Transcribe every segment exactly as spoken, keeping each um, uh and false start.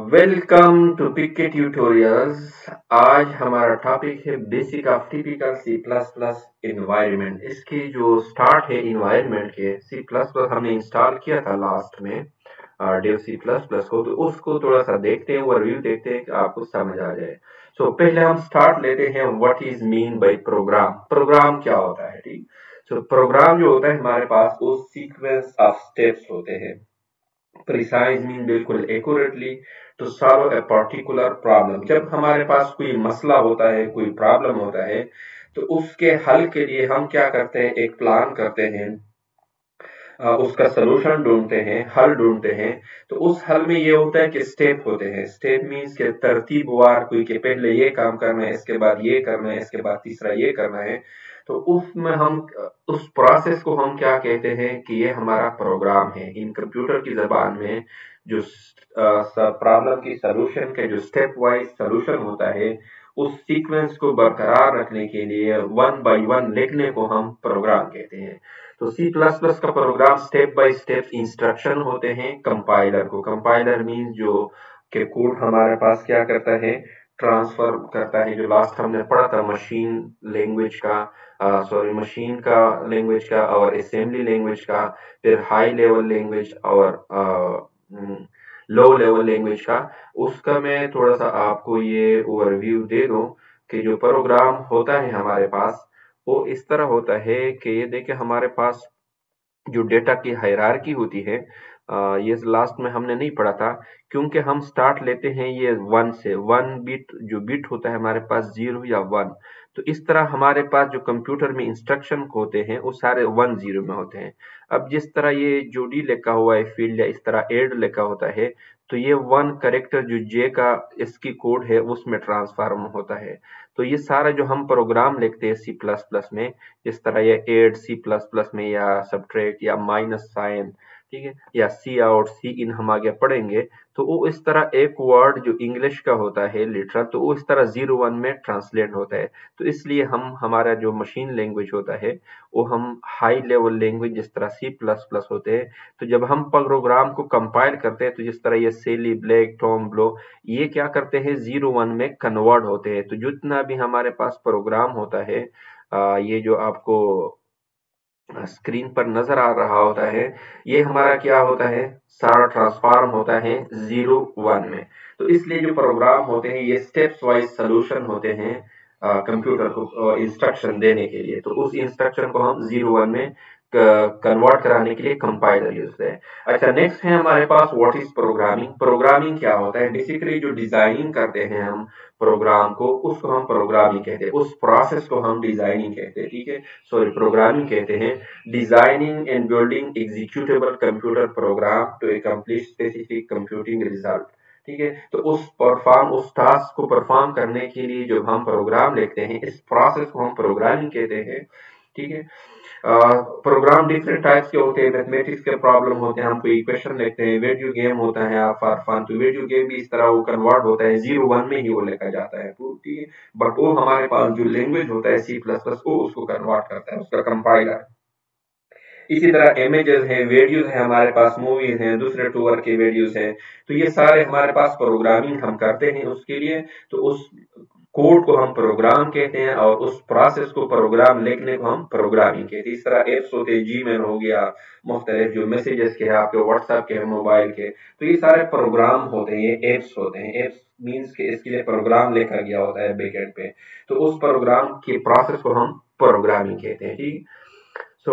Welcome to PK tutorials. आज हमारा topic है basic of typical C plus plus environment. इसकी जो स्टार्ट है इन्वायरमेंट के सी प्लस प्लस हमने इंस्टॉल किया था लास्ट में डेव सी प्लस प्लस को, तो उसको थोड़ा सा देखते हैं, ओवरव्यू देखते हैं कि आपको समझ आ जाए। सो so, पहले हम स्टार्ट लेते हैं what is mean by program. Program क्या होता है? ठीक। सो प्रोग्राम जो होता है हमारे पास वो सीक्वेंस ऑफ स्टेप्स होते हैं। प्रिसाइज मीन बिल्कुल accurately to solve a particular problem. जब हमारे पास कोई मसला होता है, कोई प्रॉब्लम होता है, तो उसके हल के लिए हम क्या करते हैं, एक प्लान करते हैं, आ, उसका सोल्यूशन ढूंढते हैं, हल ढूंढते हैं। तो उस हल में ये होता है कि स्टेप होते हैं। स्टेप मीन्स के तरतीबवार, कोई के पहले ये काम करना है, इसके बाद ये करना है, इसके बाद तीसरा ये करना है। तो उसमें हम उस प्रोसेस को हम क्या कहते हैं कि ये हमारा प्रोग्राम है। इन कंप्यूटर की जबान में जो प्रॉब्लम की सॉल्यूशन के जो स्टेप वाइज सॉल्यूशन होता है, उस सीक्वेंस को बरकरार रखने के लिए वन बाय वन लिखने को हम प्रोग्राम कहते हैं। तो सी प्लस प्लस का program step by step instruction होते हैं कंपाइलर को। कंपाइलर मीन जो के कोड हमारे पास क्या करता है, ट्रांसफर करता है। जो लास्ट हमने पढ़ा था मशीन लैंग्वेज का, सॉरी मशीन का लैंग्वेज का और असेंबली लैंग्वेज का, फिर हाई लेवल लैंग्वेज और लो लेवल लैंग्वेज का, उसका मैं थोड़ा सा आपको ये ओवरव्यू दे दूं कि जो प्रोग्राम होता है हमारे पास वो इस तरह होता है कि ये देखिए हमारे पास जो डेटा की हायरार्की होती है, आ, ये लास्ट में हमने नहीं पढ़ा था, क्योंकि हम स्टार्ट लेते हैं ये वन से। वन बिट जो बिट होता है हमारे पास जीरो या वन, तो इस तरह हमारे पास जो कंप्यूटर में इंस्ट्रक्शन होते हैं वो सारे वन जीरो में होते हैं। अब जिस तरह ये जोड़ी लिखा हुआ है फील्ड या इस तरह एड लिखा होता है, तो ये वन करेक्टर जो जे का इसकी कोड है उसमें ट्रांसफॉर्म होता है। तो ये सारा जो हम प्रोग्राम लिखते हैं सी प्लस प्लस में, इस तरह ये एड सी प्लस प्लस में या सब्ट्रैक्ट या माइनस साइन, ठीक है, या सी आउट सी इन हम आगे पढ़ेंगे, तो वो इस तरह एक वर्ड जो इंग्लिश का होता है लिटरल, तो वो इस तरह जीरो वन में ट्रांसलेट होता है। तो इसलिए हम हमारा जो मशीन लैंग्वेज होता है वो हम हाई लेवल लैंग्वेज जिस तरह सी प्लस प्लस होते हैं, तो जब हम प्रोग्राम को कंपाइल करते हैं तो जिस तरह ये सेली ब्लैक टॉम ब्लो, ये क्या करते हैं जीरो वन में कन्वर्ट होते हैं। तो जितना भी हमारे पास प्रोग्राम होता है, आ, ये जो आपको स्क्रीन पर नजर आ रहा होता है, ये हमारा क्या होता है, सारा ट्रांसफॉर्म होता है जीरो वन में। तो इसलिए जो प्रोग्राम होते हैं ये स्टेप्स वाइज सॉल्यूशन होते हैं कंप्यूटर को इंस्ट्रक्शन देने के लिए। तो उस इंस्ट्रक्शन को हम जीरो वन में कन्वर्ट कराने के लिए कंपाइलर यूज है। अच्छा, नेक्स्ट है हमारे पास व्हाट इज प्रोग्रामिंग। प्रोग्रामिंग क्या होता है? बेसिकली जो डिजाइनिंग करते हैं हम प्रोग्राम को, उसको हम प्रोग्रामिंग कहते हैं। उस प्रोसेस को हम डिजाइनिंग कहते हैं, ठीक है, सॉरी प्रोग्रामिंग कहते हैं। Designing and building executable computer program to accomplish specific computing result, ठीक है। तो उस परफॉर्म उस टास्क को परफॉर्म करने के लिए जो हम प्रोग्राम लिखते हैं, इस प्रोसेस को हम प्रोग्रामिंग कहते हैं, ठीक है। प्रोग्राम डिफरेंट टाइप्स के होते हैं। मैथमेटिक्स के प्रॉब्लम होते हैं, हम कोई इक्वेशन लिखते हैं। वीडियो गेम होता है फॉर फन, तो वीडियो गेम भी इस तरह वो कन्वर्ट होता है, जीरो वन में ही वो लिखा जाता है, ठीक है। बट वो हमारे पास जो लैंग्वेज होता है सी प्लस प्लस, वो उसको कन्वर्ट करता है, उसका कंपाइलर। इसी तरह इमेजेस हैं, वीडियोस हैं, हमारे पास मूवीज हैं, दूसरे टूर के वीडियोस हैं। तो ये सारे हमारे पास प्रोग्रामिंग हम करते हैं उसके लिए। तो उस कोड को हम प्रोग्राम कहते हैं और उस प्रोसेस को प्रोग्राम लिखने को हम प्रोग्रामिंग कहते हैं। इस तरह एप्स होते हैं, जीमेल हो गया, मुख्तलिफ जो मैसेजेस के हैं आपके व्हाट्सएप के हैं, मोबाइल के, तो ये सारे प्रोग्राम होते हैं, ये एप्स होते हैं। एप्स मीन्स के इसके लिए प्रोग्राम लिखा गया होता है बैकएंड पे, तो उस प्रोग्राम के प्रोसेस को हम प्रोग्रामिंग कहते हैं, ठीक। सो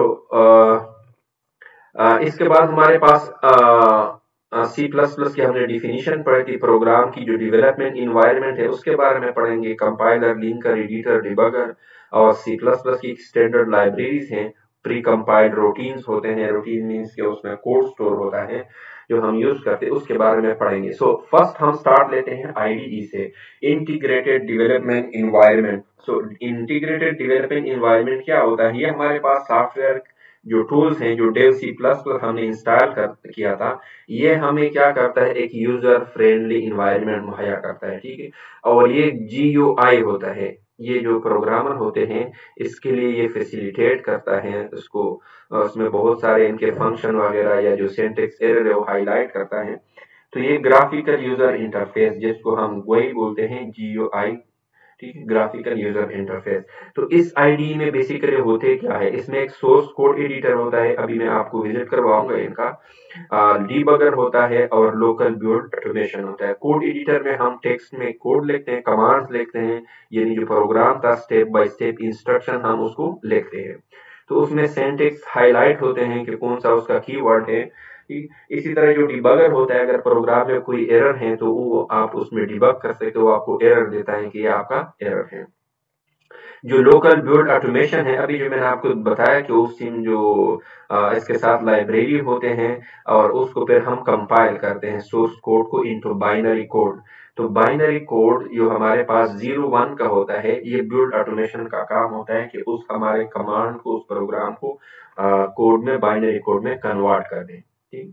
इसके बाद हमारे पास सी प्लस प्लस की हमने डिफिनीशन पढ़ी थी। प्रोग्राम की जो डेवलपमेंट इन्वायरमेंट है उसके बारे में पढ़ेंगे। कंपाइलर, लिंकर, एडिटर, डिबगर, और सी प्लस प्लस की स्टैंडर्ड लाइब्रेरीज हैं। प्री कंपाइल्ड रूटीन्स होते हैं, रूटीन मीन्स के उसमें कोड स्टोर होता है जो हम यूज करते हैं, उसके बारे में पढ़ेंगे। सो फर्स्ट हम स्टार्ट लेते हैं आईडीई से, integrated development environment. So integrated development environment क्या होता है? ये हमारे पास सॉफ्टवेयर जो टूल्स हैं, जो डेव सी प्लस प्लस हमने इंस्टॉल कर किया था, ये हमें क्या करता है, एक यूजर फ्रेंडली इन्वायरमेंट मुहैया करता है, ठीक है। और ये जी यू आई होता है, ये जो प्रोग्रामर होते हैं इसके लिए ये फैसिलिटेट करता है उसको, उसमें बहुत सारे इनके फंक्शन वगैरह या जो सिंटैक्स एरर है वो हाईलाइट करता है। तो ये ग्राफिकल यूजर इंटरफेस जिसको हम वही बोलते हैं जीयूआई, ठीक है, ग्राफिकल यूजर इंटरफेस। तो इस आईडी में बेसिकली होते क्या है, इसमें एक सोर्स कोड एडिटर होता है, अभी मैं आपको विजिट करवाऊंगा इनका, डीबगर होता है और लोकल बिल्ड ऑटोमेशन होता है। कोड एडिटर में हम टेक्स्ट में कोड लिखते हैं, कमांड्स लिखते हैं, यानी जो प्रोग्राम था स्टेप बाय स्टेप इंस्ट्रक्शन हम उसको लिखते हैं। तो उसमें सिंटैक्स हाईलाइट होते हैं कि कौन सा उसका कीवर्ड है। इसी तरह जो डिबगर होता है, अगर प्रोग्राम में कोई एरर है तो वो आप उसमें डिबग कर सकते हो, आपको एरर देता है कि ये आपका एरर है। जो लोकल बिल्ड ऑटोमेशन है, अभी जो मैंने आपको बताया कि उस सिम जो आ, इसके साथ लाइब्रेरी होते हैं और उसको फिर हम कंपाइल करते हैं सोर्स कोड को इनटू बाइनरी कोड। तो बाइनरी कोड जो हमारे पास जीरो वन का होता है, ये बिल्ड ऑटोमेशन का काम होता है कि उस हमारे कमांड को, उस प्रोग्राम को कोड में, बाइनरी कोड में कन्वर्ट कर दें। ठीक,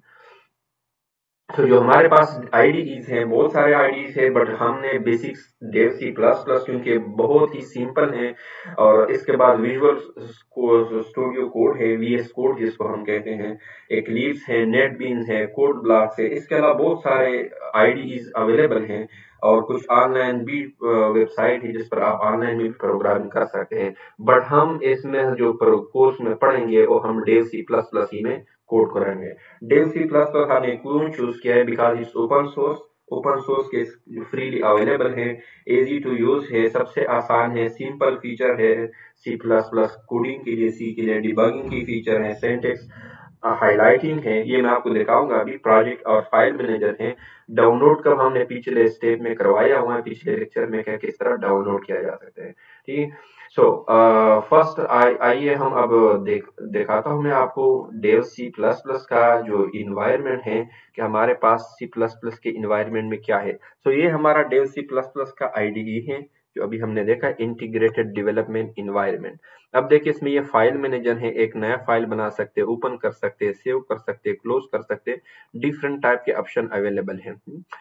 तो जो हमारे पास आईडीईज हैं, बहुत सारे आईडीईज हैं, बट हमने basics Dev C plus plus क्योंकि बहुत ही सिंपल है, और इसके बाद विजुअल स्टूडियो कोड है, वीएस कोड जिसको हम कहते हैं, एक्लिप्स है, नेटबीन्स है, कोड ब्लॉक्स है, इसके अलावा बहुत सारे आईडीईज अवेलेबल हैं, और कुछ ऑनलाइन भी वेबसाइट है जिस पर आप ऑनलाइन में भी प्रोग्रामिंग कर सकते हैं। बट हम इसमें जो कोर्स में पढ़ेंगे वो हम डेव सी प्लस प्लस ही में कोड करेंगे। डेव सी प्लस प्लस हमने क्यों चूज किया है, because it's open source, open source के फ्रीली अवेलेबल है, इजी टू यूज है, सबसे आसान है, सिंपल फीचर है। सी प्लस प्लस कोडिंग के लिए, सी के लिए डिबगिंग की फीचर है, सिंटैक्स हाईलाइटिंग है, ये मैं आपको दिखाऊंगा अभी। प्रोजेक्ट और फाइल मैनेजर है, डाउनलोड का हमने पिछले स्टेप में करवाया हुआ है, पिछले लेक्चर में क्या किस तरह डाउनलोड किया जा सकता है। ठीक है, सो फर्स्ट आइए हम अब देख दिखाता हूं मैं आपको डेव सी प्लस प्लस का जो इन्वायरमेंट है, कि हमारे पास सी प्लस प्लस के इन्वायरमेंट में क्या है। सो so, ये हमारा डेव सी प्लस प्लस का आईडीई है, जो अभी हमने देखा, इंटीग्रेटेड डेवलपमेंट इन्वायरमेंट। अब देखिए इसमें ये फाइल मैनेजर है, एक नया फाइल बना सकते हैं, ओपन कर सकते हैं, सेव कर सकते हैं, क्लोज कर सकते हैं, डिफरेंट टाइप के ऑप्शन अवेलेबल हैं।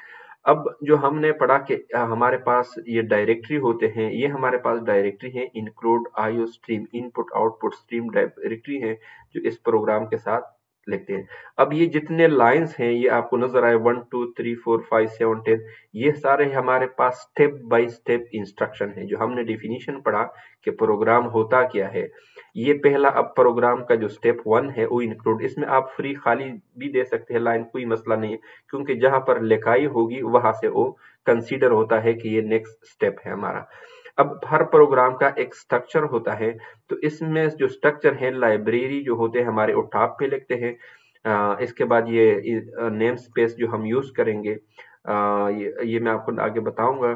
अब जो हमने पढ़ा कि हमारे पास ये डायरेक्टरी होते हैं, ये हमारे पास डायरेक्टरी है, include IO stream, input output stream directory है, जो इस प्रोग्राम के साथ लिखते हैं। अब ये जितने लाइंस हैं, ये आपको नजर आए, one two three four five seven ten, ये सारे हमारे पास स्टेप बाय स्टेप इंस्ट्रक्शन है, जो हमने डिफिनीशन पढ़ा कि प्रोग्राम होता क्या है। ये पहला अब प्रोग्राम का जो स्टेप वन है वो इंक्लूड, इसमें आप फ्री खाली भी दे सकते हैं लाइन, कोई मसला नहीं है, क्योंकि जहां पर लिखाई होगी वहां से वो कंसीडर होता है कि ये नेक्स्ट स्टेप है हमारा। अब हर प्रोग्राम का एक स्ट्रक्चर होता है, तो इसमें जो स्ट्रक्चर है, लाइब्रेरी जो होते हैं हमारे, वो टॉप पे लिखते हैं। आ, इसके बाद ये नेम स्पेस जो हम यूज करेंगे, आ, ये, ये मैं आपको आगे बताऊंगा।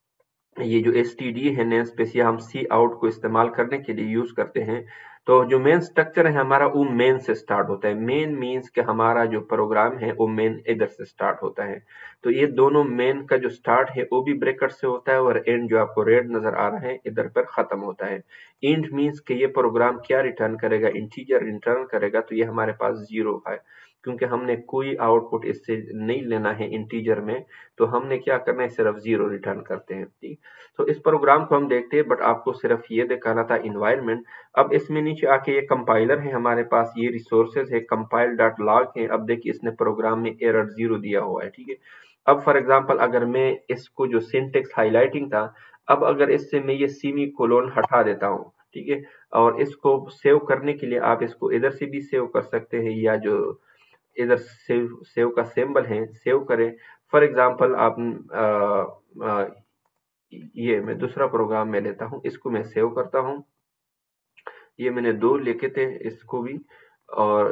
ये जो एस टी डी है, नेम स्पेस, ये हम सी आउट को इस्तेमाल करने के लिए यूज करते हैं। तो जो मेन स्ट्रक्चर है हमारा, वो मेन से स्टार्ट होता है। मेन मीन्स कि हमारा जो प्रोग्राम है वो मेन इधर से स्टार्ट होता है। तो ये दोनों मेन का जो स्टार्ट है वो भी ब्रैकेट से होता है, और एंड जो आपको रेड नजर आ रहा है इधर पर खत्म होता है। इंट मीन्स कि ये प्रोग्राम क्या रिटर्न करेगा, इंटीजर रिटर्न करेगा, तो ये हमारे पास जीरो है, क्योंकि हमने कोई आउटपुट इससे नहीं लेना है इंटीजर में, तो हमने क्या करना है, सिर्फ जीरो रिटर्न करते हैं। ठीक, तो इस प्रोग्राम को हम देखते हैं, बट आपको सिर्फ ये दिखाना था इन्वायरमेंट। अब इसमें नीचे आके ये कंपाइलर है हमारे पास, ये रिसोर्सेज है, कंपाइल डॉट लॉग है। अब देखिए इसने प्रोग्राम में एरर जीरो दिया हुआ है। ठीक है, अब फॉर एग्जांपल अगर मैं इसको जो सिंटेक्स हाईलाइटिंग था, अब अगर इससे मैं ये सेमी कोलोन हटा देता हूँ, ठीक है, और इसको सेव करने के लिए आप इसको इधर से भी सेव कर सकते हैं, या जो इधर सेव सेव का सिंबल है, सेव करें। फॉर एग्जांपल आप आ, आ, ये मैं दूसरा प्रोग्राम में लेता हूँ, इसको मैं सेव करता हूँ। ये मैंने दो लिखे थे, इसको भी, और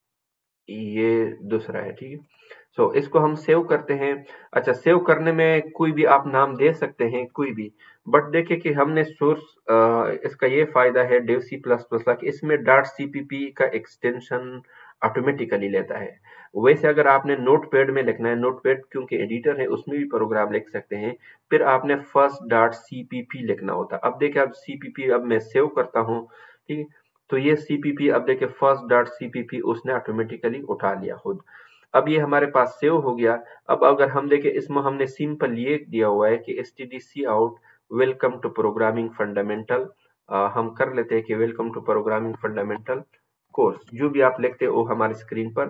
ये दूसरा है। ठीक है, सो so, इसको हम सेव करते हैं। अच्छा, सेव करने में कोई भी आप नाम दे सकते हैं, कोई भी, बट देखिए कि हमने सोर्स, इसका ये फायदा है डेव सी प्लस प्लस का, कि इसमें डॉट सीपीपी का एक्सटेंशन ऑटोमेटिकली लेता है। वैसे अगर आपने नोटपैड में लिखना है, नोटपैड क्योंकि एडिटर है उसमें भी प्रोग्राम लिख सकते हैं, फिर आपने फर्स्ट डॉट सीपीपी लिखना होता है। अब देखिए, अब सीपीपी अब मैं सेव करता हूँ, ठीक है, तो ये सीपीपी, अब देखिए फर्स्ट डॉट सीपीपी उसने ऑटोमेटिकली उठा लिया खुद। अब ये हमारे पास सेव हो गया। अब अगर हम देखें, इसमें हमने सिंपल ये दिया हुआ है कि S T D C out welcome to programming fundamental, हम कर लेते हैं कि welcome to programming fundamental course, जो भी आप लिखते हो वो हमारी स्क्रीन पर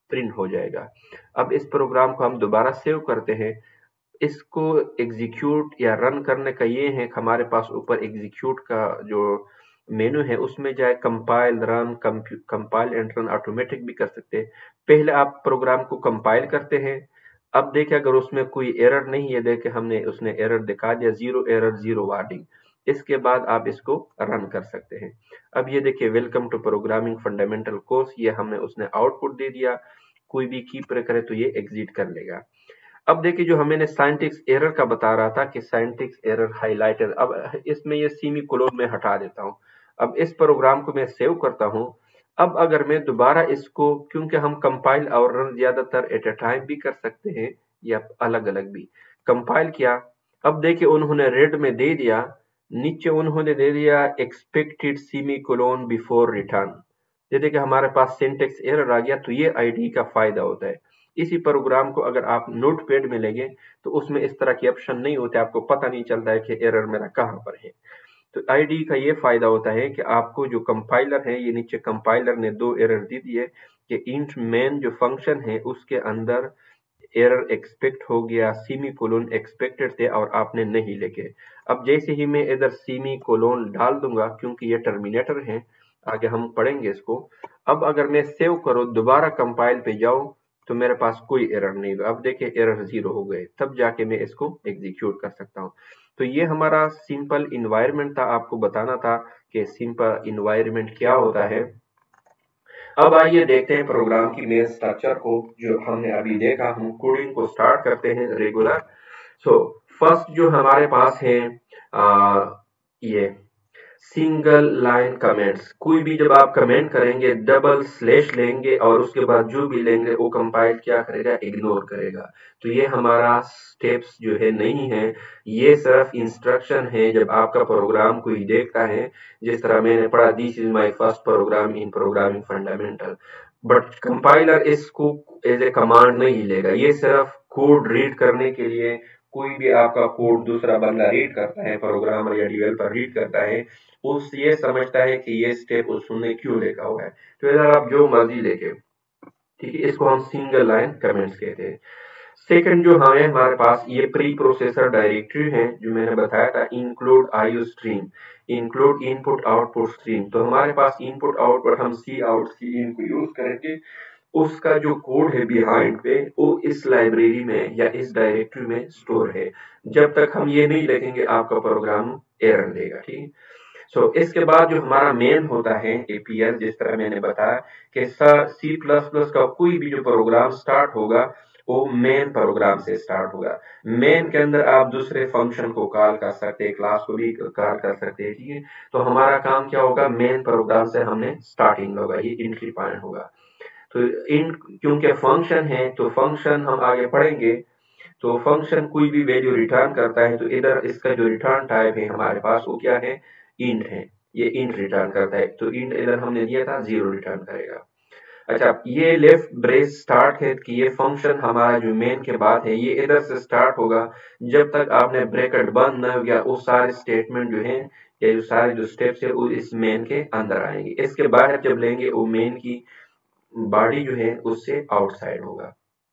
प्रिंट हो जाएगा। अब इस प्रोग्राम को हम दोबारा सेव करते हैं। इसको एग्जीक्यूट या रन करने का ये है कि हमारे पास ऊपर एग्जीक्यूट का जो मेनू है उसमें जाए compile run compile and run automatic भी कर सकते हैं। पहले आप प्रोग्राम को कंपाइल करते हैं। अब देखें अगर उसमें कोई एरर नहीं है, देखें हमने उसने एरर दिखा दिया, जीरो एरर जीरो वार्निंग। इसके बाद आप इसको रन कर सकते हैं। अब ये देखिए welcome to programming fundamental course, ये हमने उसने आउटपुट दे दिया। कोई भी की प्रेस करे तो ये एग्जिट कर लेगा। अब देखिए जो हमें साइंटिक्स एरर का बता रहा था कि साइंटिक्स एरर हाइलाइटेड, अब इसमें ये सेमी कोलोन में हटा देता हूं। अब इस प्रोग्राम को मैं सेव करता हूं। अब अगर मैं दोबारा इसको, क्योंकि हम कंपाइल और रन ज्यादातर एट ए टाइम भी कर सकते हैं या अलग अलग भी, कंपाइल किया। अब देखिए उन्होंने रेड में दे दिया, नीचे उन्होंने दे दिया expected semicolon before return. ये देखिए हमारे पास सिंटेक्स एरर आ गया। तो ये आईडी का फायदा होता है। इसी प्रोग्राम को अगर आप नोटपैड में लेंगे तो उसमें इस तरह के ऑप्शन नहीं होते, आपको पता नहीं चलता है कि एरर मेरा कहां पर है। तो आईडी का ये फायदा होता है कि आपको जो कंपाइलर है, ये नीचे कंपाइलर ने दो एरर दी दी है कि इंट मेन जो फंक्शन है उसके अंदर एरर एक्सपेक्ट हो गया, सेमी कोलोन एक्सपेक्टेड थे और आपने नहीं लिखे। अब जैसे ही मैं इधर सेमी कोलोन डाल दूंगा, क्योंकि ये टर्मिनेटर है, आगे हम पढ़ेंगे इसको। अब अगर मैं सेव करो, दोबारा कंपाइल पे जाऊं तो मेरे पास कोई एरर नहीं होगा। अब देखिए एरर जीरो हो गए, तब जाके मैं इसको एग्जीक्यूट कर सकता हूं। तो ये हमारा सिंपल इन्वायरमेंट था, आपको बताना था कि सिंपल इन्वायरमेंट क्या होता है। अब आइए देखते हैं प्रोग्राम की मेन स्ट्रक्चर को, जो हमने अभी देखा। हम कोडिंग को स्टार्ट करते हैं रेगुलर। सो फर्स्ट जो हमारे पास है आ, ये सिंगल लाइन कमेंट्स। कोई भी जब आप कमेंट करेंगे डबल स्लैश लेंगे और उसके बाद जो भी लेंगे वो कंपाइल क्या करेगा, इग्नोर करेगा। तो ये हमारा स्टेप्स जो है नहीं है, ये सिर्फ इंस्ट्रक्शन है जब आपका प्रोग्राम कोई देखता है। जिस तरह मैंने पढ़ा, this is my first program in programming fundamental, but compiler इसको एज ए कमांड नहीं लेगा। ये सिर्फ कोड रीड करने के लिए, कोई भी आपका कोड दूसरा बंदा रीड करता है, प्रोग्रामर या डेवलपर रीड करता है, उस ये समझता है कि ये स्टेप उसने क्यों लिखा हुआ है। तो इधर आप जो मर्जी लेके, ठीक है, इसको हम सिंगल लाइन कमेंट्स कहते हैं। सेकंड जो हमें हमारे पास ये प्री प्रोसेसर डायरेक्टरी है, जो मैंने बताया था, include IO stream, include input output stream. तो हमारे पास इनपुट आउटपुट हम सी आउट सी इन को यूज करेंगे। उसका जो कोड है बिहाइंड पे, वो इस लाइब्रेरी में या इस डायरेक्टरी में स्टोर है। जब तक हम ये नहीं लिखेंगे आपका प्रोग्राम एरर देगा। ठीक। सो so, इसके बाद जो हमारा मेन होता है एपीएल, जिस तरह मैंने बताया कि सी प्लस प्लस का कोई भी जो प्रोग्राम स्टार्ट होगा वो मेन प्रोग्राम से स्टार्ट होगा। मेन के अंदर आप दूसरे फंक्शन को कॉल कर सकते हैं, क्लास को भी कॉल कर सकते हैं। ठीक है, तो हमारा काम क्या होगा, मेन प्रोग्राम से हमने स्टार्टिंग होगा, ये एंट्री पॉइंट होगा। तो इन क्योंकि फंक्शन है तो फंक्शन हम आगे पढ़ेंगे। तो फंक्शन कोई भी वैल्यू रिटर्न करता है, तो इधर इसका जो रिटर्न टाइप है हमारे पास वो क्या है, इंट है। ये इंट रिटर्न करता है, तो इंट इधर हमने दिया था जीरो रिटर्न करेगा। अच्छा, ये लेफ्ट ब्रेस स्टार्ट है कि ये फंक्शन हमारा जो मेन के बाद है ये इधर से स्टार्ट होगा। जब तक आपने ब्रैकेट बंद ना हो गया, वो सारे स्टेटमेंट जो है या जो सारे जो स्टेप्स है वो इस मेन के अंदर आएंगे। इसके बाहर जब लेंगे वो मेन की बॉडी जो है उससे आउटसाइड होगा।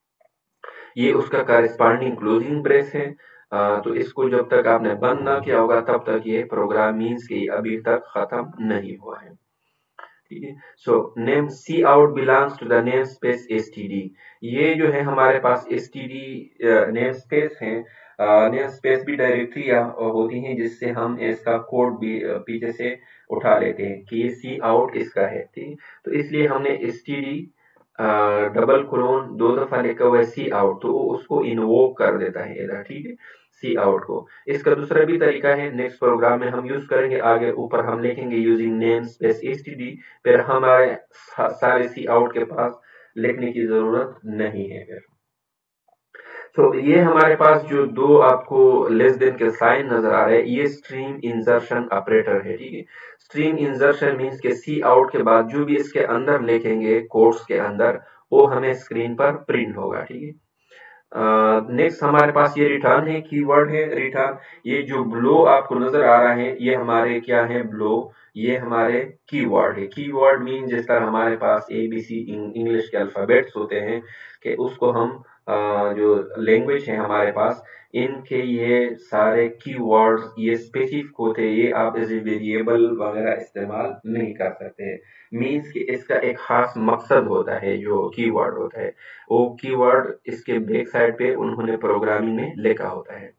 ये उसका कॉरेस्पॉन्डिंग क्लोजिंग ब्रेस है। आ, तो इसको जब तक आपने बंद ना किया होगा तब तक ये प्रोग्राम मीन्स कि अभी तक खत्म नहीं हुआ है। ठीक है, so name C out belongs to the name space STD. ये जो है हमारे पास एसटीडी नेम स्पेस है। नेम स्पेस भी डायरेक्टरी होती है जिससे हम इसका कोड भी पीछे से उठा लेते हैं कि ये सी आउट इसका है। ठीक, तो इसलिए हमने एसटीडी डबल कोलोन दो दफा लिखा हुआ है सी आउट, तो वो उसको इन्वोक कर देता है इधर। ठीक है, सी आउट को। इसका दूसरा भी तरीका है, नेक्स्ट प्रोग्राम में हम यूज करेंगे, आगे ऊपर हम लिखेंगे यूजिंग नेम स्पेस एसटीडी, फिर हमारे सारे सी आउट के पास लिखने की जरूरत नहीं है फिर। तो ये हमारे पास जो दो आपको लेस देन के साइन नजर आ रहे हैं, ये स्ट्रीम इंसर्शन ऑपरेटर है। ठीक है, स्ट्रीम इंसर्शन मींस के सी आउट के बाद जो भी इसके अंदर लिखेंगे कोड्स के अंदर, वो हमें स्क्रीन पर प्रिंट होगा। ठीक है, नेक्स्ट uh, हमारे पास ये रिटर्न है, कीवर्ड है रिटर्न। ये जो ब्लो आपको नजर आ रहा है ये हमारे क्या है, ब्लो, ये हमारे कीवर्ड है। कीवर्ड मीन जिस तरह हमारे पास ए बी सी इंग्लिश के अल्फाबेट्स होते हैं कि उसको हम uh, जो लैंग्वेज है हमारे पास, इनके ये सारे कीवर्ड्स ये स्पेसिफिक होते हैं, ये आप एज ए वेरिएबल वगैरह इस्तेमाल नहीं कर सकते। मीन्स कि इसका एक खास मकसद होता है जो कीवर्ड होता है, वो कीवर्ड इसके बैक साइड पे उन्होंने प्रोग्रामिंग में लिखा होता है।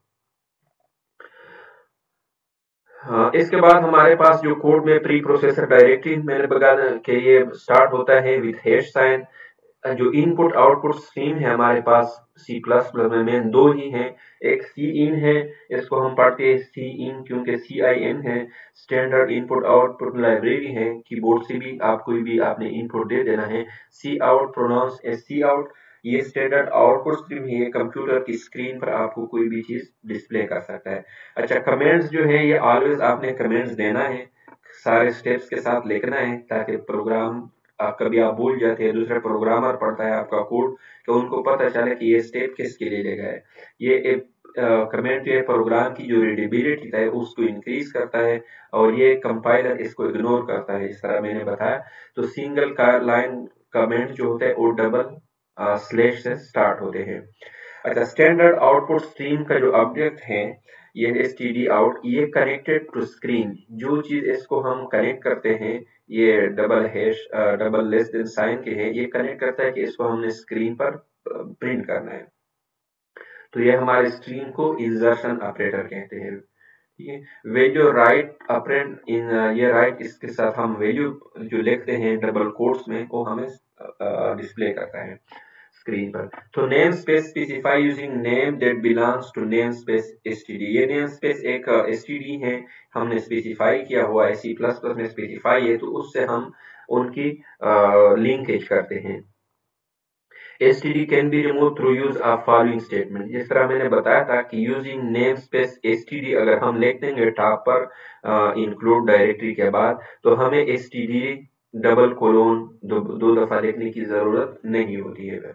हाँ, इसके बाद हमारे पास जो कोड में प्री प्रोसेसर डायरेक्टरी मैंने बताया कि ये स्टार्ट होता है विद हैश साइन। जो इनपुट आउटपुट स्ट्रीम है हमारे पास सी प्लस प्लस में मेन दो ही हैं। एक सी इन है, इसको हम पढ़ते हैं सी इन क्योंकि सी आई एन है, स्टैंडर्ड इनपुट आउटपुट लाइब्रेरी है, कीबोर्ड से भी आप कोई भी आपने इनपुट दे देना है। C out pronounce S C out, ये स्टैंडर्ड आउटपुट स्ट्रीम है, ये कंप्यूटर की स्क्रीन पर आपको कोई भी चीज डिस्प्ले कर सकता है। अच्छा, कमेंट्स जो है ये ऑलवेज आपने कमेंट्स देना है, सारे स्टेप्स के साथ लिखना है ताकि प्रोग्राम आप कभी आप भूल जाते हैं, दूसरा प्रोग्रामर पढ़ता है आपका कोड तो उनको पता चले कि ये स्टेप किसके लिए लेगा है। ये एक कमेंट जो है प्रोग्राम की जो रीडेबिलिटी है उसको इंक्रीज करता है और ये कंपाइलर इसको इग्नोर करता है, इस तरह मैंने बताया। तो सिंगल लाइन कमेंट जो होता है वो डबल स्लैश से स्टार्ट होते हैं। अच्छा, स्टैंडर्ड आउटपुट स्ट्रीम का जो ऑब्जेक्ट है ये std out, ये कनेक्टेड टू स्क्रीन, जो चीज इसको हम कनेक्ट करते हैं ये double hash double less than sign के है, ये कनेक्ट करता है कि इसको हमने स्क्रीन पर प्रिंट करना है। तो ये हमारे स्ट्रीम को इंसर्शन ऑपरेटर कहते हैं। ठीक है, वैल्यू राइट ऑपरेंड इन, ये राइट इसके साथ हम वैल्यू जो लिखते हैं डबल कोट्स में वो हमें डिस्प्ले करता है स्क्रीन पर। तो name space specify using name that belongs to name space STD, ये नेम स्पेस एक एसटीडी है हमने स्पेसिफाई किया हुआ है, सी प्लस प्लस में स्पेसिफाई है, तो उससे हम उनकी लिंकेज करते हैं। std can be removed through use of following statement, जिस तरह मैंने बताया था कि यूजिंग नेम स्पेस std अगर हम लिख देंगे टॉप पर इंक्लूड डायरेक्टरी के बाद तो हमें std डबल कोलोन दो, दो दफा लिखने की जरूरत नहीं होती है।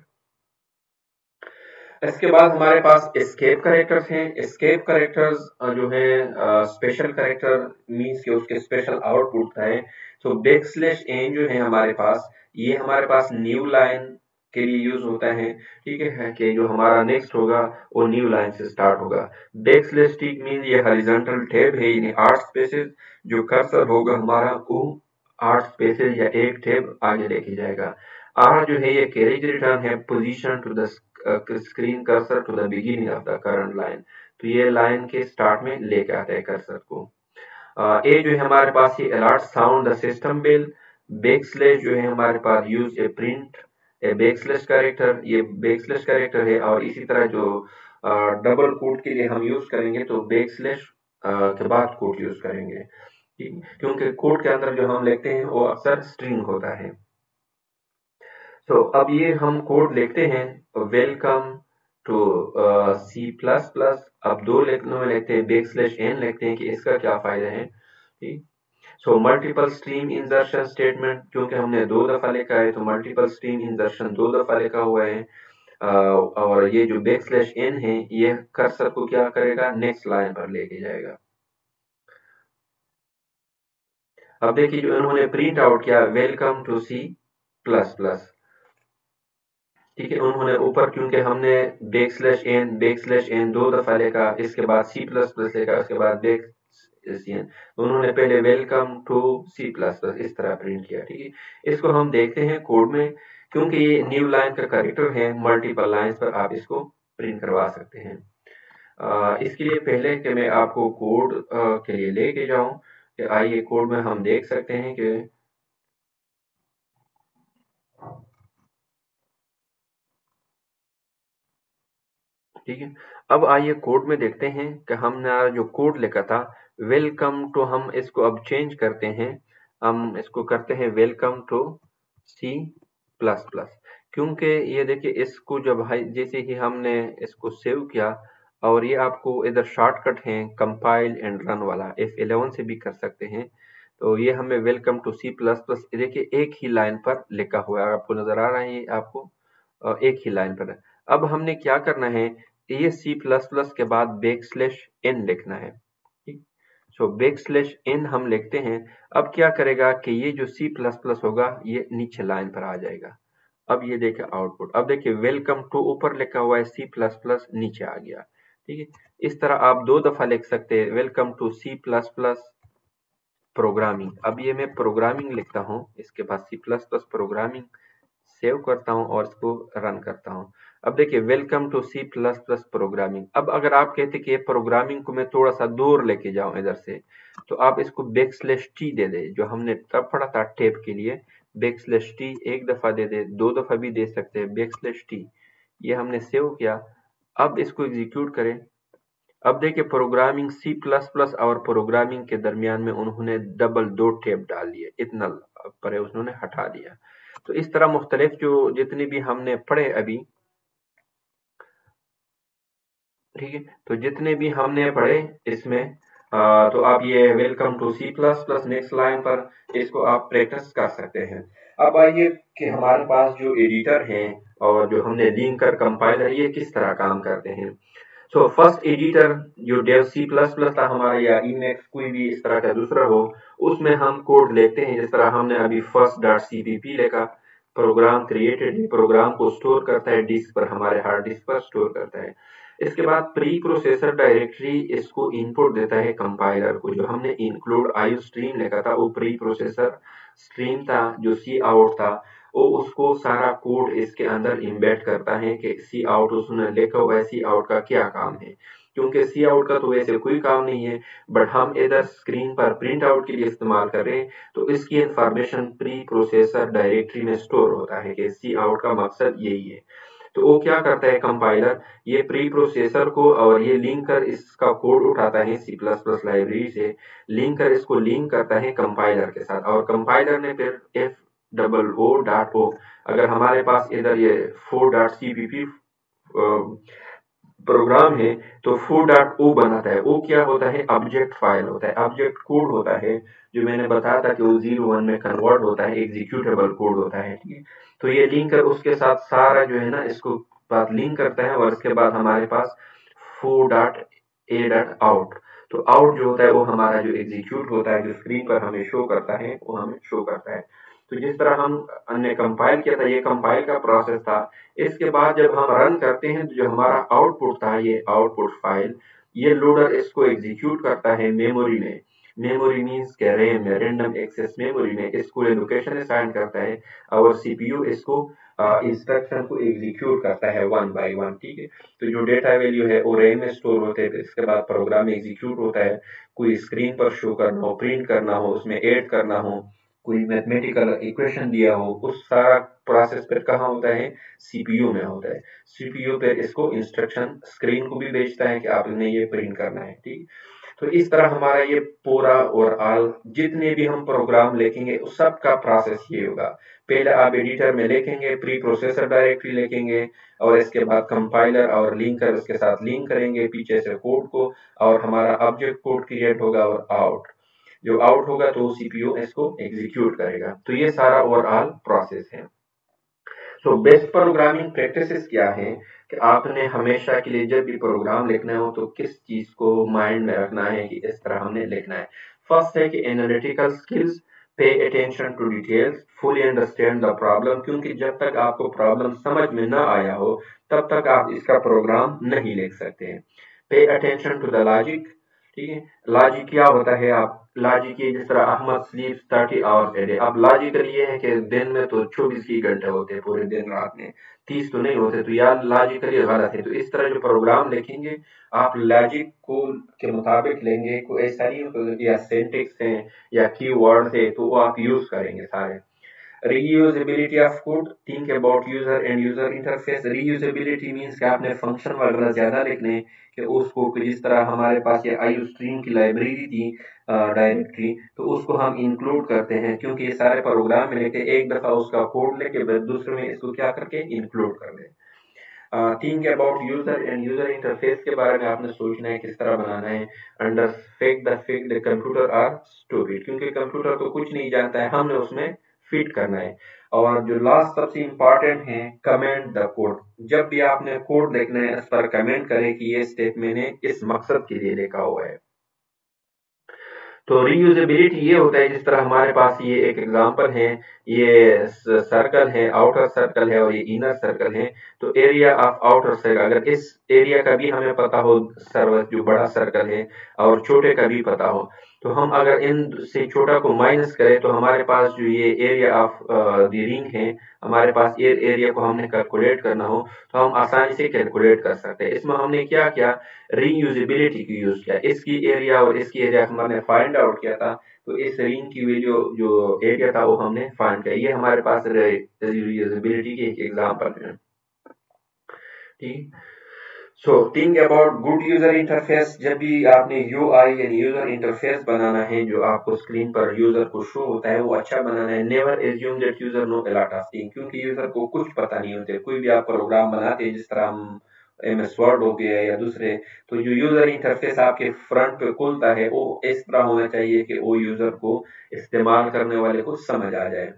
इसके बाद हमारे पास एस्केप करेक्टर्स हैं। एस्केप करेक्टर्स जो है स्पेशल करेक्टर मींस के उसके स्पेशल आउटपुट है। तो बैक स्लैश एन जो है हमारे पास, ये हमारे पास न्यू लाइन के लिए यूज होता है। ठीक है, कि जो हमारा नेक्स्ट होगा वो न्यू लाइन से स्टार्ट होगा। बैक स्लैश टिक मीन ये हॉरिजॉन्टल टैब है, यानी आठ स्पेसेस, जो कर्सर होगा हमारा वो आठ स्पेसेस या एक टैब आगे लेके जाएगा। आर जो है ये कैरेज रिटर्न है, position to the screen cursor to the beginning of the current line, तो ये लाइन के स्टार्ट में लेके आता है कर्सर को। ए जो है हमारे पास ये alert sound the system bell. Backslash जो है हमारे पास use a print a backslash character, ये बैक स्लैश कैरेक्टर है। और इसी तरह जो डबल कोट के लिए हम यूज करेंगे तो बैक स्लैश के बाद कोट यूज करेंगे, क्योंकि कोड के अंदर जो हम लिखते हैं वो अक्सर स्ट्रिंग होता है। तो so, अब ये हम कोड लिखते हैं, welcome to C plus plus. अब दो लिखने में लिखते हैं बैक स्लैश एन लिखते हैं कि इसका क्या फायदा है। ठीक, so multiple stream insertion statement, क्योंकि हमने दो दफा लिखा है तो मल्टीपल स्ट्रीम इंसर्शन दो दफा लिखा हुआ है। uh, और ये जो बैक स्लैश एन है ये कर्सर को क्या करेगा, नेक्स्ट लाइन पर लेके जाएगा। अब देखिए जो उन्होंने प्रिंट आउट किया, welcome to C plus plus. ठीक है, उन्होंने ऊपर क्योंकि हमने backslash N backslash N दो दफा लिखा, इसके बाद सी प्लस प्लस लिखा, उसके बाद बैक एन, उन्होंने पहले welcome to C plus plus इस तरह प्रिंट किया। ठीक है, इसको हम देखते हैं कोड में, क्योंकि ये न्यू लाइन का कैरेक्टर है, मल्टीपल लाइंस पर आप इसको प्रिंट करवा सकते हैं। आ, इसके लिए पहले कि मैं आपको कोड आ, के लिए लेके जाऊं, कि आइए कोड में हम देख सकते हैं कि ठीक है। अब आइए कोड में देखते हैं कि हमने जो कोड लिखा था वेलकम टू, हम इसको अब चेंज करते हैं, हम इसको करते हैं welcome to C plus plus. क्योंकि ये देखिए इसको जब जैसे ही हमने इसको सेव किया, और ये आपको इधर शॉर्टकट है कंपाइल एंड रन वाला, एफ इलेवन से भी कर सकते हैं। तो ये हमें welcome to C plus plus देखिए एक ही लाइन पर लिखा हुआ है, आपको नजर आ रहा है ये आपको एक ही लाइन पर है। अब हमने क्या करना है, ये सी प्लस प्लस के बाद बैक स्लैश एन लिखना है। ठीक, सो बैक स्लैश एन हम लिखते हैं। अब क्या करेगा कि ये जो सी प्लस प्लस होगा ये नीचे लाइन पर आ जाएगा। अब ये देखें आउटपुट, अब देखिए वेलकम टू ऊपर लिखा हुआ है, सी प्लस प्लस नीचे आ गया। ठीक है, इस तरह आप दो दफा लिख सकते हैं, welcome to C plus plus programming. अब ये मैं प्रोग्रामिंग लिखता हूँ, इसके बाद C plus plus programming save करता हूँ और इसको रन करता हूँ। अब देखिए welcome to C plus plus programming. अब अगर आप कहते कि ये प्रोग्रामिंग को मैं थोड़ा सा दूर लेके जाऊं इधर से, तो आप इसको बैक स्लैश टी दे दे, जो हमने तब पढ़ा था टेप के लिए। बैक स्लैश टी एक दफा दे दे, दो दफा भी दे सकते हैं, बैक स्लैश टी। ये हमने सेव किया। अब इसको एग्जीक्यूट करें। अब देखिए प्रोग्रामिंग सी प्लस प्लस और प्रोग्रामिंग के दरमियान में उन्होंने डबल दो टेप डाल दिए, इतना पर उन्होंने हटा दिया। तो इस तरह मुख्तलिफ जो जितने भी हमने पढ़े अभी, ठीक है, तो जितने भी हमने पढ़े इसमें आ, तो आप ये welcome to C plus plus next line पर इसको आप प्रैक्टिस कर सकते हैं। अब आइए कि हमारे पास जो एडिटर हैं और जो हमने लिंकर कंपाइलर, ये किस तरह काम करते हैं। सो फर्स्ट एडिटर जो डेव सी प्लस प्लस था हमारा, या इमेक्स कोई भी इस तरह का दूसरा हो, उसमें हम कोड लिखते हैं। जिस तरह हमने अभी फर्स्ट डॉट सीपीपी लिखा, प्रोग्राम क्रिएटेड, प्रोग्राम को स्टोर करता है डिस्क पर, हमारे हार्ड डिस्क पर स्टोर करता है। इसके बाद प्री प्रोसेसर डायरेक्टरी इसको इनपुट देता है कंपाइलर को। जो हमने इंक्लूड आयु स्ट्रीम लिखा था वो प्री प्रोसेसर स्ट्रीम था, जो सी आउट था वो उसको सारा कोड इसके अंदर इम्बेड करता है कि सी आउट उसने लिखा हुआ है, सी आउट का क्या काम है। क्योंकि सी आउट का तो वैसे कोई काम नहीं है, बट हम इधर स्क्रीन पर प्रिंट आउट के लिए इस्तेमाल कर रहे हैं, तो इसकी इंफॉर्मेशन प्री प्रोसेसर डायरेक्टरी में स्टोर होता है कि सी आउट का मकसद यही है। तो वो क्या करता है कंपाइलर, ये प्री प्रोसेसर को और ये लिंकर इसका कोड उठाता है सी प्लस प्लस लाइब्रेरी से, लिंकर इसको लिंक करता है कंपाइलर के साथ, और कंपाइलर ने फिर F double O dot O, अगर हमारे पास इधर ये फोर डॉट सीपीपी प्रोग्राम है तो फोर डॉट ओ बनाता है। वो क्या होता है, ऑब्जेक्ट फाइल होता है, ऑब्जेक्ट कोड होता है, जो मैंने बताया था कि वो जीरो वन में कन्वर्ट होता है, एग्जीक्यूटेबल कोड होता है। ठीक है, तो ये लिंकर उसके साथ सारा जो है ना इसको बात लिंक करता है, और इसके बाद हमारे पास four dot A dot out, तो आउट जो होता है वो हमारा जो एग्जीक्यूट होता है, जो स्क्रीन पर हमें शो करता है, वो हमें शो करता है। तो जिस तरह हम हमने कंपाइल किया था, ये कंपाइल का प्रोसेस था। इसके बाद जब हम रन करते हैं तो जो हमारा आउटपुट था, ये आउटपुट फाइल, ये लोडर इसको एग्जीक्यूट करता है मेमोरी में। मेमोरी मींस के रैम में, रैंडम एक्सेस मेमोरी में इसको लोकेशन असाइन करता है, और सीपीयू इसको इंस्ट्रक्शन को एग्जीक्यूट करता है वन बाय वन। ठीक है, तो जो डेटा वैल्यू है वो रैम में स्टोर होते हैं, इसके बाद प्रोग्राम एग्जीक्यूट होता है, कोई स्क्रीन पर शो करना हो, प्रिंट करना हो, उसमें ऐड करना हो, कोई मैथमेटिकल इक्वेशन दिया हो, उस सारा प्रोसेस फिर कहाँ होता है, सीपीयू में होता है। सीपीयू पे इसको इंस्ट्रक्शन स्क्रीन को भी भेजता है कि आपने ये प्रिंट करना है। ठीक, तो इस तरह हमारा ये पूरा और ऑल जितने भी हम प्रोग्राम लिखेंगे उस सब का प्रोसेस ये होगा। पहले आप एडिटर में लिखेंगे, प्री प्रोसेसर डायरेक्टरी लिखेंगे, और इसके बाद कंपाइलर और लिंकर इसके साथ लिंक करेंगे पीछे से कोड को, और हमारा ऑब्जेक्ट कोड क्रिएट होगा, और आउट जो आउट होगा तो सीपीयू इसको एग्जीक्यूट करेगा। तो ये सारा ओवरऑल प्रोसेस है। सो बेस्ट प्रोग्रामिंग प्रैक्टिसेस क्या है कि आपने हमेशा के लिए जब भी प्रोग्राम लिखना हो तो किस चीज को माइंड में रखना है कि इस तरह हमने लिखना है। फर्स्ट है कि analytical skills, pay attention to details, fully understand the problem, क्योंकि जब तक आपको प्रॉब्लम समझ में ना आया हो तब तक आप इसका प्रोग्राम नहीं लिख सकते हैं। पे अटेंशन टू द लॉजिक, ठीक है, लॉजिक क्या होता है, आप लॉजिक ये जिस तरह Ahmed sleeps thirty hours a day, अब लॉजिकल ये है कि दिन में तो चौबीस ही घंटे होते हैं, पूरे दिन रात में तीस तो नहीं होते, तो यार लॉजिकली गलत है। तो इस तरह जो प्रोग्राम लिखेंगे आप लॉजिक को के मुताबिक लेंगे, कोई ऐसा नहीं हो या सिंटैक्स है या कीवर्ड है तो वो आप यूज करेंगे सारे। reusability of code, think about user and user interface। reusability means कि आपने फंक्शन वगैरह ज्यादा लिखने कि उस कोड को, जिस तरह हमारे पास ये आयु स्ट्रीम की लाइब्रेरी थी डायरेक्टरी, तो उसको हम इंक्लूड करते हैं, क्योंकि ये सारे प्रोग्राम में लेके एक दफा उसका कोड लेके दूसरे में इसको क्या करके इंक्लूड कर दे। Think about user and user interface के बारे में आपने सोचना है किस तरह बनाना है। Under fake the fake the computer are stupid, क्योंकि कंप्यूटर तो कुछ नहीं जानता है, हमने उसमें फिट करना है। और जो लास्ट सबसे इम्पोर्टेंट है, कमेंट द कोड। जब भी आपने कोड लिखना है इस पर कमेंट करें कि ये स्टेप मैंने इस मकसद के लिए लिखा हुआ है। तो रीयूजेबिलिटी ये होता है, जिस तरह हमारे पास ये एक एग्जांपल है, ये सर्कल है, आउटर सर्कल है और ये इनर सर्कल है। तो एरिया ऑफ आउटर सर्कल, अगर इस एरिया का भी हमें पता हो, सर्वस जो बड़ा सर्कल है, और छोटे का भी पता हो, तो हम अगर इन से छोटा को माइनस करें तो हमारे पास जो ये एरिया ऑफ द रिंग है, हमारे पास ये एरिया को हमने कैलकुलेट करना हो तो हम आसानी से कैलकुलेट कर सकते हैं। इसमें हमने क्या किया, रीयूजेबिलिटी की यूज किया। इसकी एरिया और इसकी एरिया हमने फाइंड आउट किया था, तो इस रिंग की वैल्यू जो एरिया था वो हमने फाइंड किया। ये हमारे पास रीयूजेबिलिटी की एक एग्जांपल है। ठीक, so think about good user interface. जब भी आपने यूआई यानी यूजर इंटरफेस बनाना है, जो आपको स्क्रीन पर यूजर को शो होता है, वो अच्छा बनाना है। Never assume that user know a lot of thing, क्योंकि यूजर को कुछ पता नहीं होते। कोई भी आप प्रोग्राम बनाते हैं, जिस तरह हम एम एस वर्ड हो गया या दूसरे, तो जो यूजर इंटरफेस आपके फ्रंट पे खुलता है वो इस तरह होना चाहिए कि वो यूजर को, इस्तेमाल करने वाले को समझ आ जाए।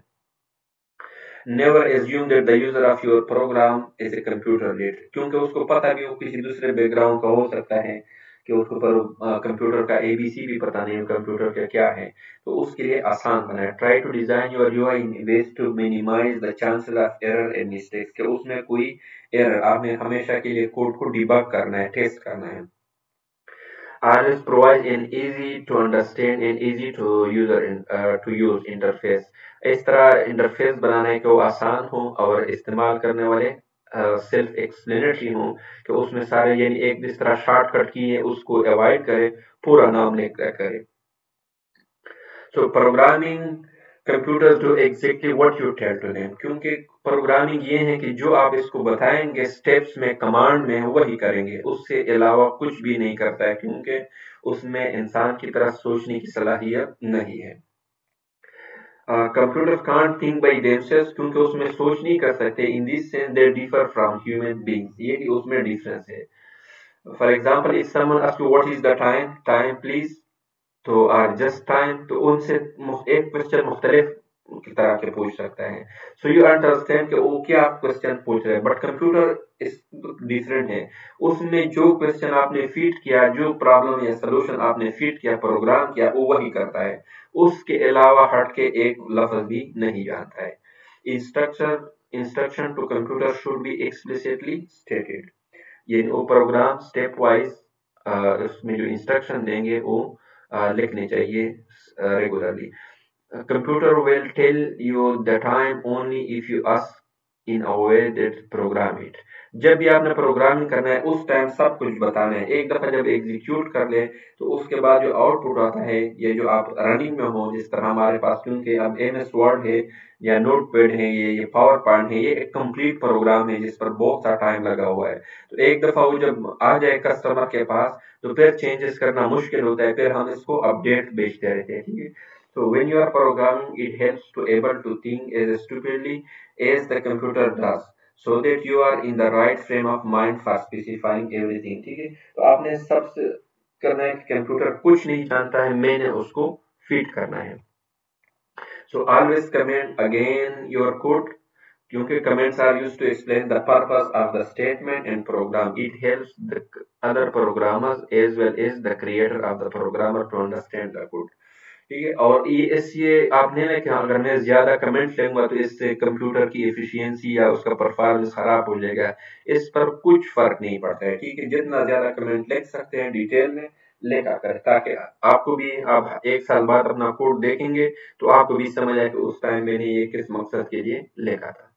Never assume that the user of your program is a computer literate, क्योंकि उसको पता भी वो किसी दूसरे बैकग्राउंड का हो सकता है, कि उसको पर कंप्यूटर का एबीसी भी पता नहीं है, कंप्यूटर का क्या है। तो उसके लिए आसान बनाए। Try to design your UI in ways to minimize the chances of error and mistakes, कि उसमें कोई एरर, आपने हमेशा के लिए कोड को डिबग करना है, टेस्ट करना है। Always provide an easy to understand and easy to user in, uh, to use interface। इस तरह इंटरफेस बनाना है कि वो आसान हो और इस्तेमाल करने वाले सेल्फ एक्सप्लेनेटरी हो, कि उसमें सारे, यानी एक जिस तरह शॉर्टकट की है उसको अवॉइड करे, पूरा नाम लेकर करे। So programming computers do exactly what you tell to them, क्योंकि प्रोग्रामिंग ये है कि जो आप इसको बताएंगे स्टेप्स में, कमांड में, वही करेंगे, उससे अलावा कुछ भी नहीं करता है, क्योंकि उसमें इंसान की तरह सोचने की सलाहियत नहीं है। Computer can't think by themselves, क्योंकि उसमें सोच नहीं कर सकते। In this sense they differ from human beings, ये कि उसमें डिफरेंस है। For example, if someone ask you what is the time, time please, तो आर जस्ट टाइम, तो उनसे एक क्वेश्चन मुख्तलिफ की तरह के पूछ सकता है। सो यू अंडरस्टैंड कि वो क्या क्वेश्चन पूछ रहे हैं, बट कंप्यूटर इस डिफरेंट है। उसमें जो क्वेश्चन आपने फीड किया, जो प्रॉब्लम या सोल्यूशन आपने फीड किया, प्रोग्राम किया, वो वही करता है, उसके अलावा हट के एक लफ्ज भी नहीं जानता है। Instruction instruction to computer should be explicitly stated, यानी वो प्रोग्राम स्टेप वाइज उसमें जो इंस्ट्रक्शन देंगे वो uh, लिखने चाहिए regularly. Computer will tell you the time only if you ask in a way that program it। जब भी आपने प्रोग्रामिंग करना है उस टाइम सब कुछ बताना है। एक दफा जब एग्जीक्यूट कर ले तो उसके बाद जो आउटपुट आता है, ये जो आप रनिंग में हो, जिस तरह हमारे पास, क्योंकि अब एम एस वर्ड है या नोटपैड है, ये ये पावर पॉइंट है, ये एक कंप्लीट प्रोग्राम है जिस पर बहुत सा टाइम लगा हुआ है। तो एक दफा वो जब आ जाए कस्टमर के पास तो फिर चेंजेस करना मुश्किल होता है, फिर हम इसको अपडेट भेजते रहते हैं। ठीक है, so when you are programming, it helps to able to think as stupidly as the computer does, so that you are in the right frame of mind for specifying everything। ठीक है, तो आपने सबसे करना है कि कंप्यूटर कुछ नहीं जानता है, मैंने उसको फीड करना है। So always comment again your code, क्योंकि comments are used to explain the purpose of the statement and program। It helps the other programmers as well as the creator of the programmer to understand the code। ठीक है, और ये इससे आपने ना कि अगर मैं ज्यादा कमेंट लूंगा तो इससे कंप्यूटर की एफिशिएंसी या उसका परफॉर्मेंस खराब हो जाएगा, इस पर कुछ फर्क नहीं पड़ता है। ठीक है, जितना ज्यादा कमेंट लिख सकते हैं डिटेल में लिखा करें, ताकि आपको भी, आप एक साल बाद अपना कोड देखेंगे तो आपको भी समझ आए कि उस टाइम मैंने ये किस मकसद के लिए लिखा था।